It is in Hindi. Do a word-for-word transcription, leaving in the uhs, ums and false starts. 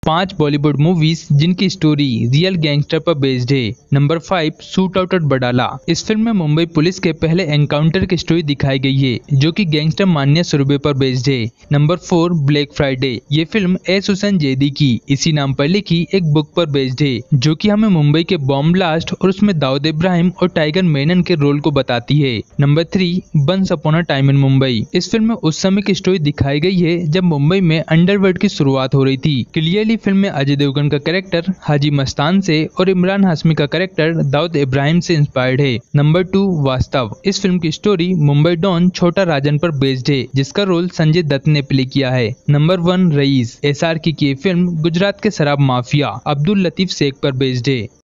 पांच बॉलीवुड मूवीज जिनकी स्टोरी रियल गैंगस्टर पर बेस्ड है। Number five, shoot out at Wadala. इस फिल्म में मुंबई पुलिस के पहले एनकाउंटर की स्टोरी दिखाई गई है, जो कि गैंगस्टर मान्य सुरभि पर बेस्ड है। Number four, black Friday. ये फिल्म एस हुसैन जैदी की इसी नाम पर लिखी एक बुक पर बेस्ड है, जो कि हमें मुंबई के बॉम्ब ब्लास्ट और उसमें दाऊद इब्राहिम और टाइगर मेनन के रोल को बताती है। Number three, once upon a time in Mumbai. इस फिल्म में उस समय की स्टोरी दिखाई गई है जब मुंबई में अंडरवर्ल्ड की शुरुआत हो रही थी। क्लियरली फिल्म में अजय देवगन का कैरेक्टर हाजी मस्तान से और इमरान हाशमी का कैरेक्टर दाऊद इब्राहिम से इंस्पायर्ड है। नंबर टू, वास्तव। इस फिल्म की स्टोरी मुंबई डॉन छोटा राजन पर बेस्ड है, जिसका रोल संजय दत्त ने प्ले किया है। Number one, Raees. S R की ये फिल्म गुजरात के शराब माफिया अब्दुल लतीफ शेख पर बेस्ड है।